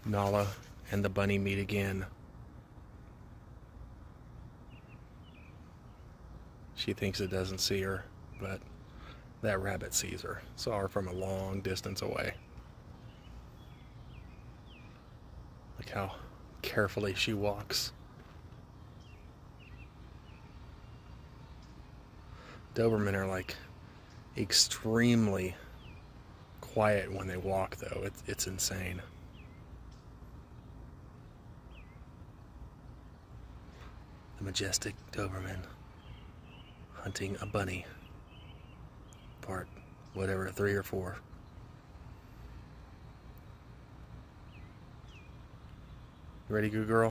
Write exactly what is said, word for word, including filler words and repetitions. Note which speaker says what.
Speaker 1: Nala and the bunny meet again. She thinks it doesn't see her, but that rabbit sees her. Saw her from a long distance away. Look how carefully she walks. Doberman are like extremely quiet when they walk, though. It's, it's insane. The majestic Doberman hunting a bunny. Part whatever, three or four. You ready, good girl?